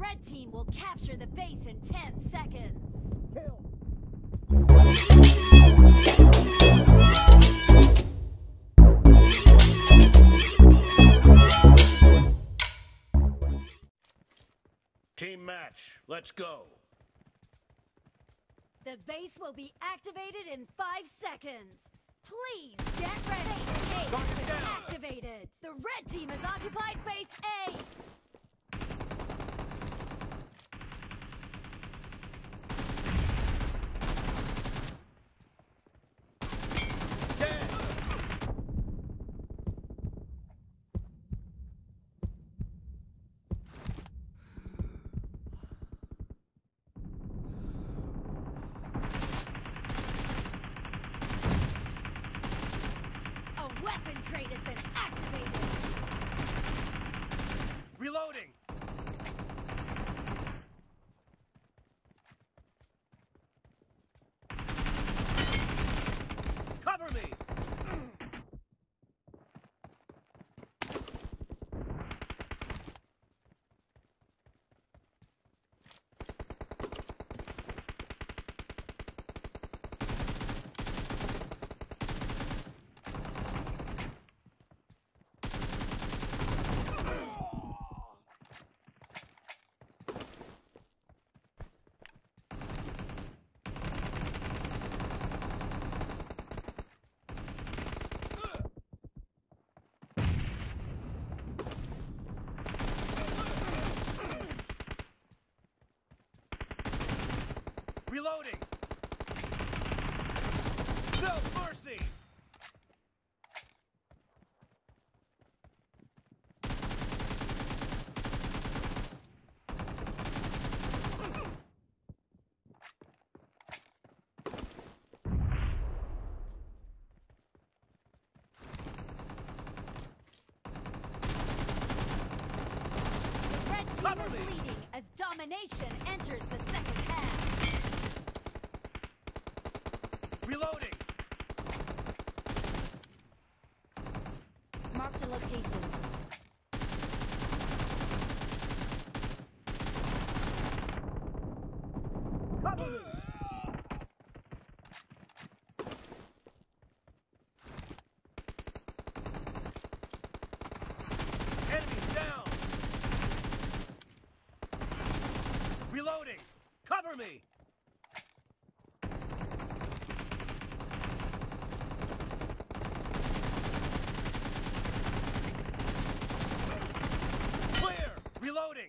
red team will capture the base in 10 seconds. Kill. Team match, let's go. The base will be activated in 5 seconds. Please get ready. Base A has been activated. The red team has occupied base A. Weapon crate has been activated. Reloading. Cover me. Reloading! No mercy! The red team is leading as domination enters the second half. Reloading! Mark the location. Cover me! Enemies down! Reloading! Cover me! Clear! Reloading!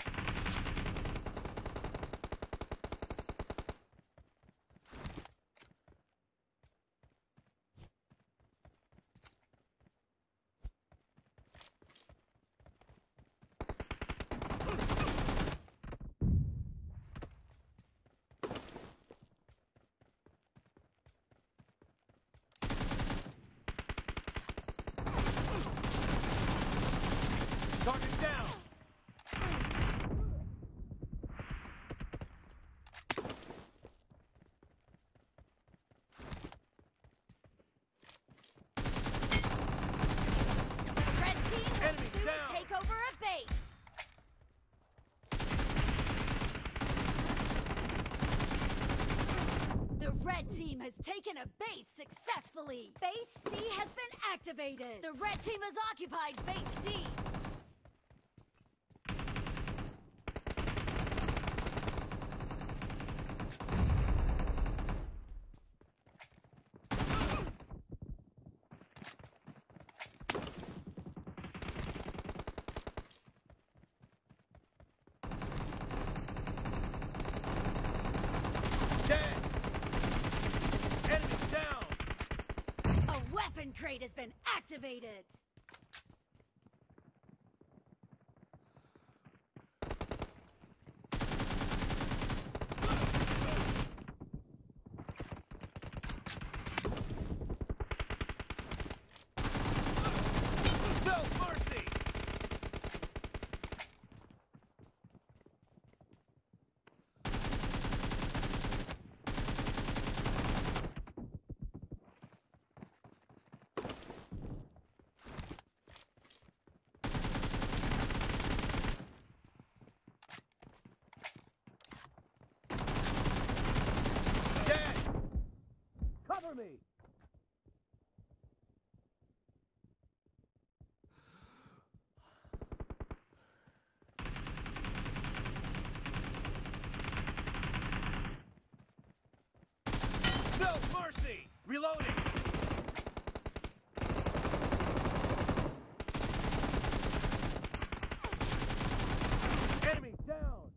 Target down! The red team will Enemies soon down. take over a base. The red team has taken a base successfully. Base C has been activated. The red team has occupied base C. Dead! Enemies down! A weapon crate has been activated. No mercy! Reloading! Enemy down!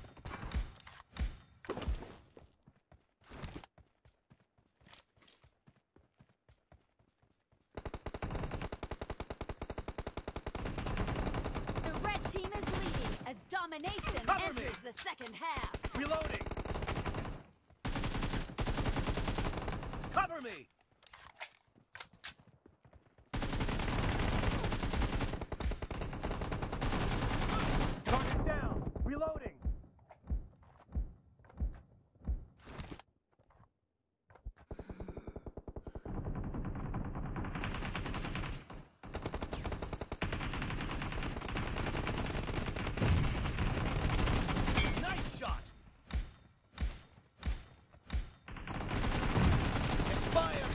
The red team is leading as domination Cover enters me. the second half. Reloading! Cover me! Target down! Reloading! Nice shot! Expired!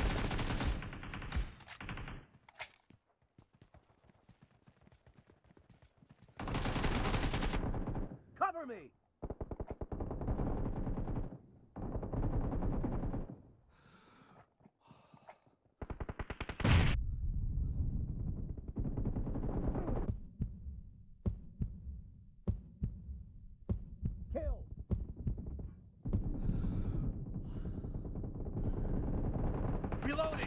Cover me! Kill! Reloading!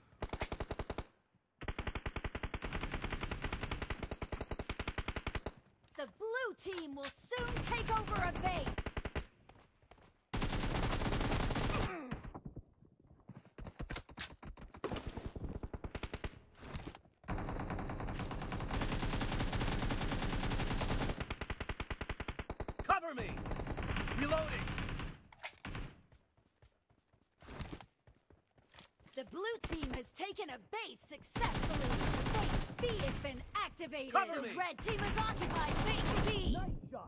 The blue team will soon take over a base. Cover me! Reloading! The blue team has taken a base successfully. Base B has been activated. Cover The me. red team has occupied base B. Nice shot!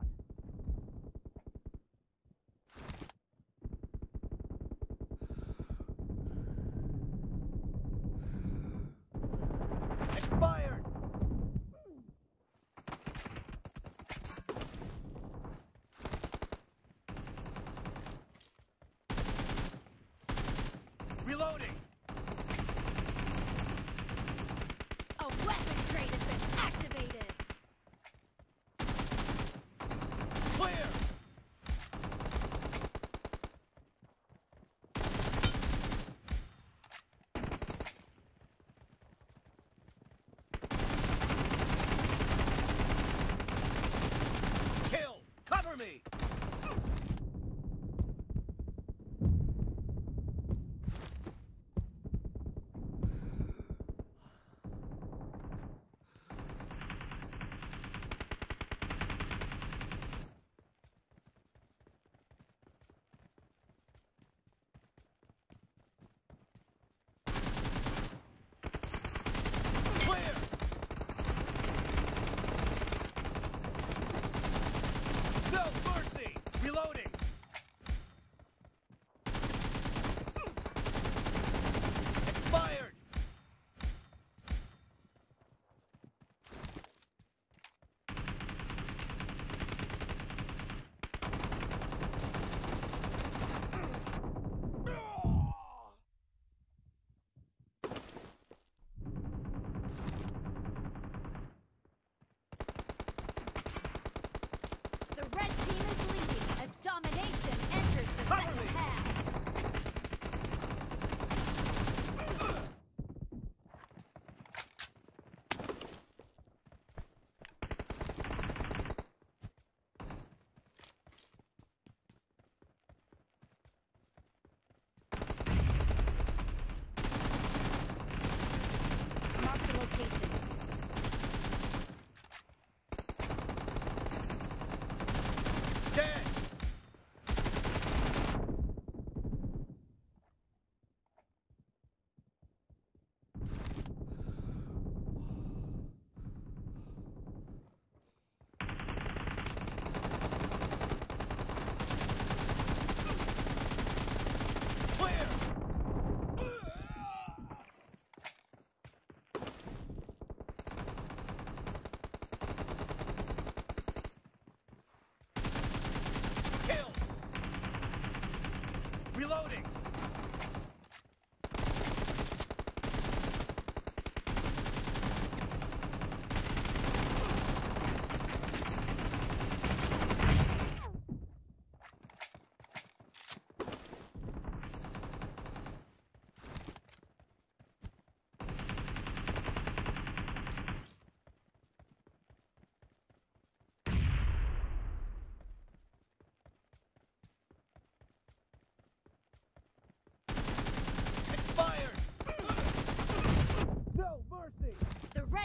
Expired! Reloading! A weapon crate has been activated. Clear! Kill! Cover me! Clear! No mercy! Reloading! Expired! The red team is leading as domination enters the Cover second me. half. Mark the location. Dead! Clear!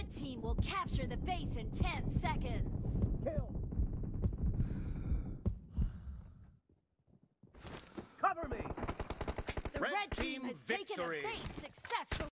red team will capture the base in 10 seconds. Kill. Cover me. The Red red team team has taken a victory. base successfully.